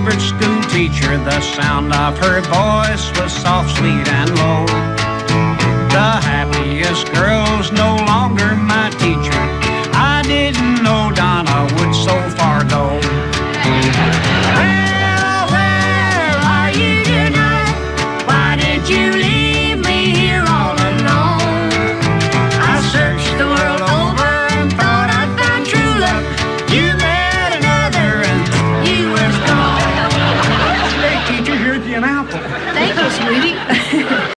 favorite school teacher. The sound of her voice was soft, sweet, and low.